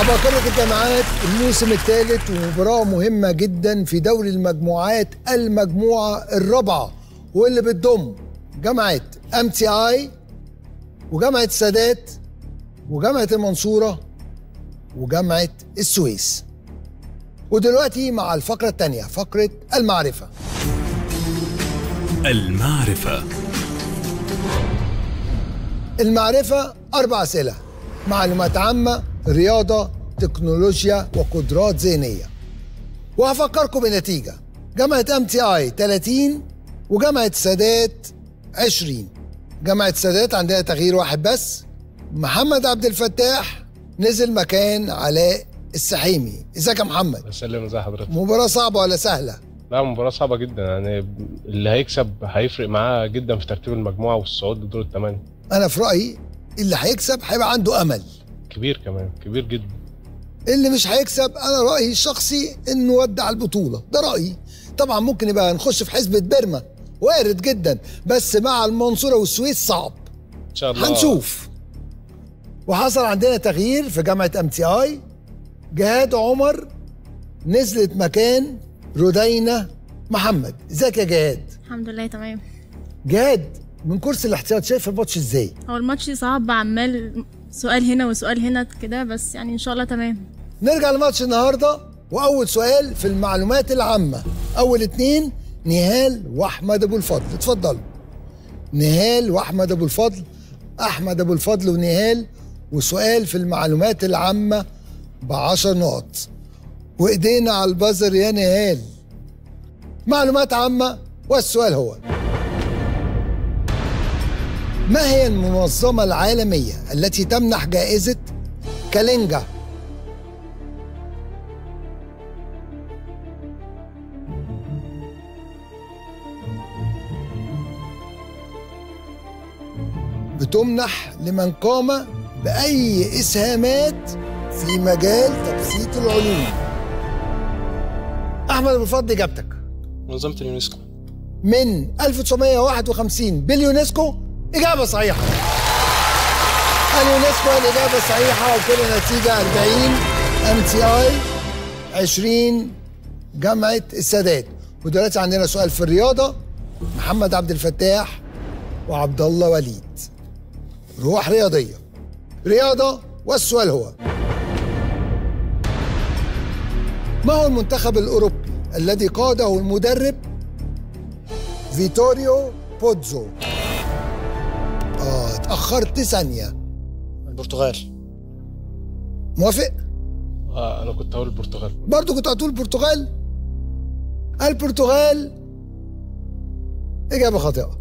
عباقرة الجامعات الموسم الثالث، ومباراة مهمة جدا في دوري المجموعات المجموعة الرابعة، واللي بتضم جامعة MTI وجامعة السادات وجامعة المنصورة وجامعة السويس. ودلوقتي مع الفقرة الثانية، فقرة المعرفة. المعرفة 4 أسئلة: معلومات عامة، رياضة، تكنولوجيا، وقدرات ذهنية. وهفكركم بنتيجة: جامعة MTI 30 وجامعة السادات 20. جامعة السادات عندنا تغيير واحد بس، محمد عبد الفتاح نزل مكان علاء السحيمي. ازيك يا محمد؟ بسلم. ازي حضرتك؟ مباراة صعبة ولا سهلة؟ لا، مباراة صعبة جدا، يعني اللي هيكسب هيفرق معاه جدا في ترتيب المجموعة والصعود لدور الثمانية. أنا في رأيي اللي هيكسب هيبقى عنده أمل كبير، كمان كبير جدا. اللي مش هيكسب أنا رأيي الشخصي إنه ودع البطولة، ده رأيي. طبعا ممكن يبقى نخش في حسبة بيرما، وارد جدا، بس مع المنصورة والسويس صعب. إن شاء الله هنشوف. وحصل عندنا تغيير في جامعة MTI، جهاد عمر نزلت مكان ردينا محمد. ازيك يا جهاد؟ الحمد لله تمام. جهاد، من كرسي الاحتياط شايف الماتش ازاي؟ هو الماتش صعب، عمال سؤال هنا وسؤال هنا كده، بس يعني ان شاء الله تمام. نرجع لماتش النهارده، واول سؤال في المعلومات العامه. اول 2 نهال واحمد ابو الفضل، اتفضلوا. نهال واحمد ابو الفضل، احمد ابو الفضل ونهال. وسؤال في المعلومات العامه ب10 نقط، وايدينا على البازر يا نهال. معلومات عامه، والسؤال هو: ما هي المنظمة العالمية التي تمنح جائزة كالينجا؟ بتمنح لمن قام بأي إسهامات في مجال تبسيط العلوم. أحمد أبو الفضل، إجابتك؟ منظمة اليونسكو. من 1951 باليونسكو. إجابة صحيحة. اليونسكو الإجابة الصحيحة، وكل نتيجة 40 MTI 20 جامعة السادات. ودلوقتي عندنا سؤال في الرياضة، محمد عبد الفتاح وعبد الله وليد. روح رياضية، رياضة، والسؤال هو: ما هو المنتخب الأوروبي الذي قاده المدرب فيتوريو بوتزو؟ اتأخرت ثانية. البرتغال. موافق؟ أنا كنت هقول البرتغال. برضه كنت هتقول البرتغال؟ البرتغال إجابة خاطئة.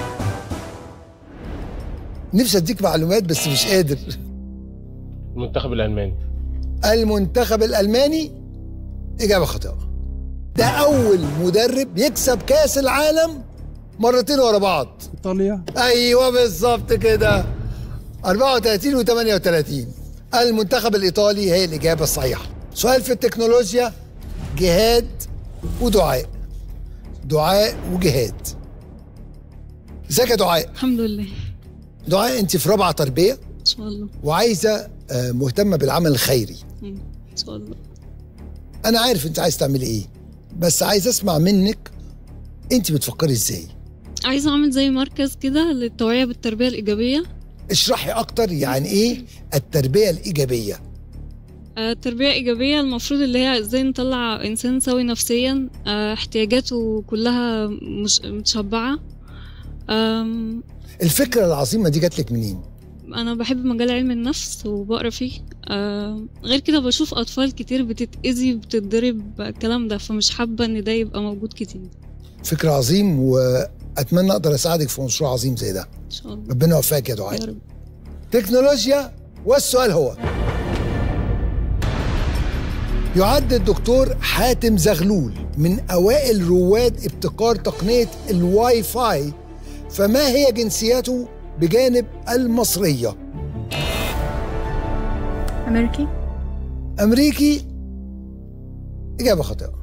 نفسي أديك معلومات بس مش قادر. المنتخب الألماني. المنتخب الألماني إجابة خاطئة. ده أول مدرب يكسب كأس العالم مرتين ورا بعض. إيطاليا. أيوة بالظبط كده، 34 و38. المنتخب الإيطالي هي الإجابة الصحيحة. سؤال في التكنولوجيا، جهاد ودعاء. دعاء وجهاد. ازيك يا دعاء؟ الحمد لله. دعاء، انت في رابعة تربية ان شاء الله، وعايزة مهتمة بالعمل الخيري. ان شاء الله. أنا عارف انت عايز تعملي ايه، بس عايز اسمع منك انت بتفكري ازاي. عايزة اعمل زي مركز كده للتوعية بالتربية الإيجابية. اشرحي اكتر، يعني ايه التربية الإيجابية؟ التربية الإيجابية المفروض اللي هي ازاي نطلع إنسان سوي نفسيا، احتياجاته كلها متشبعة. الفكرة العظيمة دي جات لك منين؟ أنا بحب مجال علم النفس وبقرا فيه. غير كده بشوف أطفال كتير بتتأذي بتتضرب الكلام ده، فمش حابة إن ده يبقى موجود كتير. فكرة عظيم، وأتمنى أقدر أساعدك في مشروع عظيم زي ده. إن شاء الله. ربنا يوفقك يا دعاء. يا رب. تكنولوجيا، والسؤال هو: يعد الدكتور حاتم زغلول من أوائل رواد ابتكار تقنية الواي فاي، فما هي جنسيته بجانب المصرية؟ أمريكي. أمريكي إجابة خاطئة.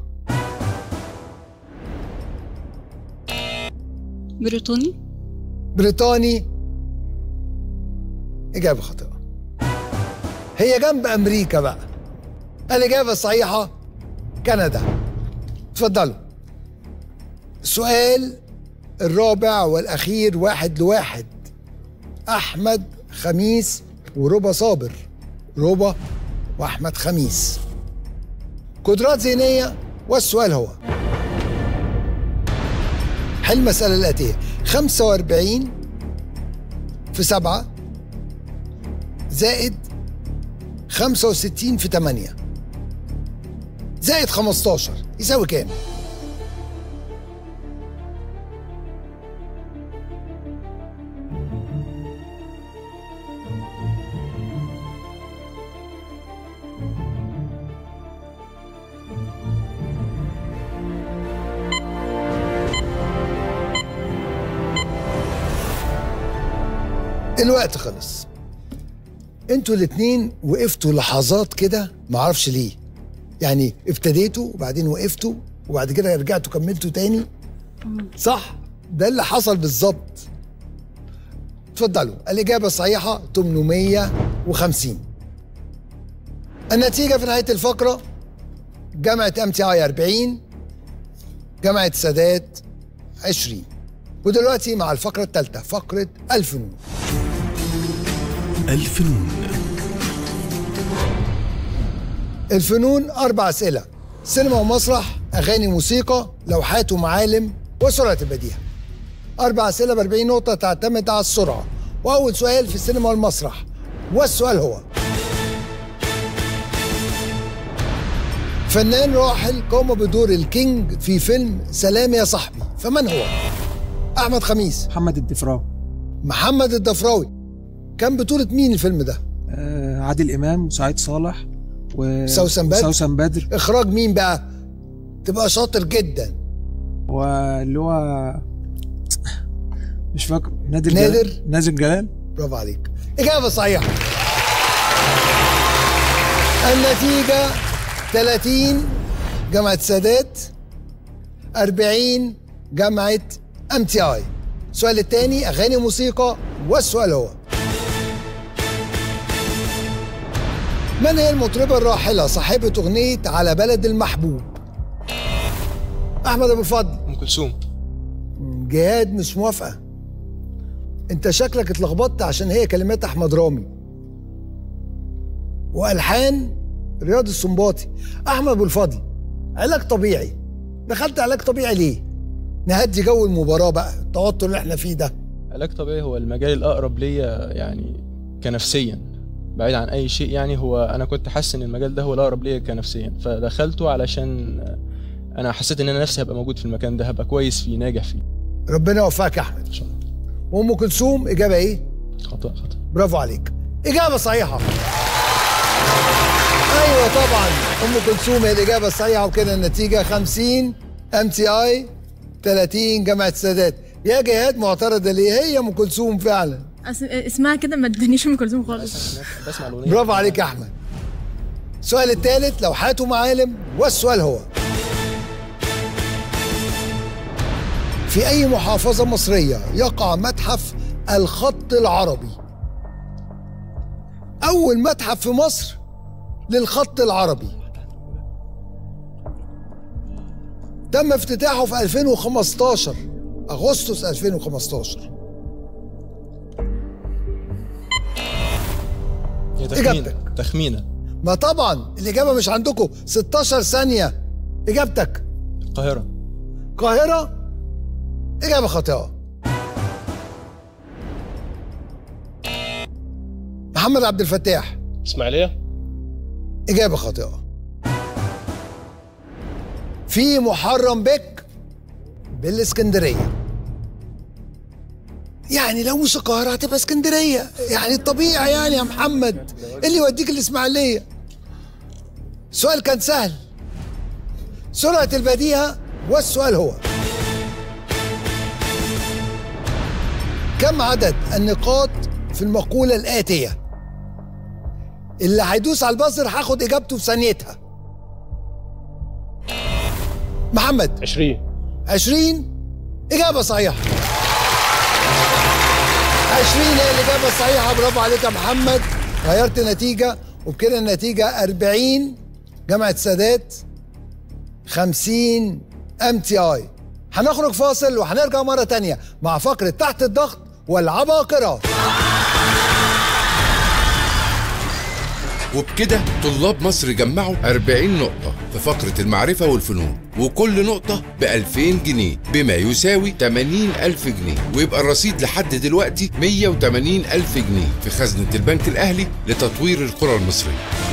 بريطاني. بريطاني إجابة خاطئة. هي جنب أمريكا بقى. الإجابة الصحيحة كندا. اتفضلوا. السؤال الرابع والأخير 1-1. أحمد خميس وربا صابر. ربا وأحمد خميس. قدرات ذهنية، والسؤال هو: حل المسألة الآتية: 45 في 7 زائد 65 في 8 زائد 15 يساوي كام؟ الوقت خلص. انتوا الاتنين وقفتوا لحظات كده، معرفش ليه. يعني ابتديتوا وبعدين وقفتوا وبعد كده رجعتوا كملتوا تاني. صح؟ ده اللي حصل بالظبط. اتفضلوا. الإجابة الصحيحة 850. النتيجة في نهاية الفقرة: جامعة MTI 40، جامعة السادات 20. ودلوقتي مع الفقرة الثالثة، فقرة الفنون. الفنون 4 أسئلة: سينما ومسرح، أغاني، موسيقى، لوحات ومعالم، وسرعة البديهة. 4 أسئلة ب40 نقطة تعتمد على السرعة. وأول سؤال في السينما والمسرح، والسؤال هو: فنان راحل قام بدور الكينج في فيلم سلام يا صاحبي، فمن هو؟ أحمد خميس. محمد الدفراوي. محمد الدفراوي. كان بطولة مين الفيلم ده؟ عادل إمام وسعيد صالح سوسن بدر. سوسن بدر. إخراج مين بقى؟ تبقى شاطر جدا. واللي هو مش فاكر. نادر جلال. برافو عليك. إجابة صحيحة. النتيجة 30 جامعة السادات، 40 جامعة MTI. السؤال الثاني أغاني وموسيقى، والسؤال هو: من هي المطربة الراحلة صاحبة أغنية على بلد المحبوب؟ أحمد أبو الفضل. ام كلثوم. جهاد مش موافقة. أنت شكلك اتلخبطت عشان هي كلمات أحمد رامي وألحان رياض السنباطي. أحمد أبو الفضل، علاج طبيعي. دخلت علاج طبيعي ليه؟ نهدي جو المباراة بقى، التوتر اللي احنا فيه ده. علاج طبيعي هو المجال الأقرب ليا يعني كنفسيا، بعيد عن أي شيء. يعني هو أنا كنت حاسس إن المجال ده هو الأقرب ليا كنفسيا، فدخلته علشان أنا حسيت إن أنا نفسي هبقى موجود في المكان ده، هبقى كويس فيه، ناجح فيه. ربنا يوفقك يا أحمد. إن شاء الله. وأم كلثوم إجابة إيه؟ خطأ. برافو عليك. إجابة صحيحة. أيوة طبعا أم كلثوم هي الإجابة الصحيحة. وكده النتيجة 50 MTI، 30 جامعة السادات. يا جهاد معترضة ليه؟ هي أم كلثوم فعلا. اسمها كده ما ادانيش أم كلثوم خالص. برافو عليك يا أحمد. السؤال الثالث لوحات ومعالم، والسؤال هو: في أي محافظة مصرية يقع متحف الخط العربي؟ أول متحف في مصر للخط العربي تم افتتاحه في 2015، أغسطس 2015. إجابتك؟ تخمينة. ما طبعا الإجابة مش عندكم. 16 ثانية. إجابتك؟ القاهرة. إجابة خاطئة. محمد عبد الفتاح. إسماعيلية. إجابة خاطئة. في محرم بك بالإسكندرية. يعني لو مش القاهرة هتبقى اسكندرية، يعني الطبيعي يعني يا محمد اللي يوديك الإسماعيلية. السؤال كان سهل. سرعة البديهة، والسؤال هو: كم عدد النقاط في المقولة الآتية؟ اللي هيدوس على البازر هاخد إجابته في ثانيتها. محمد. 20 إجابة صحيحة. 20 هي الإجابة الصحيحة. برافو عليك يا محمد. غيرت النتيجة، وبكده النتيجة 40 جامعة سادات 50 MTI. هنخرج فاصل وهنرجع مرة تانية مع فقرة تحت الضغط والعباقرة. وبكده طلاب مصر جمعوا 40 نقطة في فقرة المعرفة والفنون، وكل نقطة ب2000 جنيه بما يساوي 80,000 جنيه، ويبقى الرصيد لحد دلوقتي 180,000 جنيه في خزنة البنك الأهلي لتطوير القرى المصرية.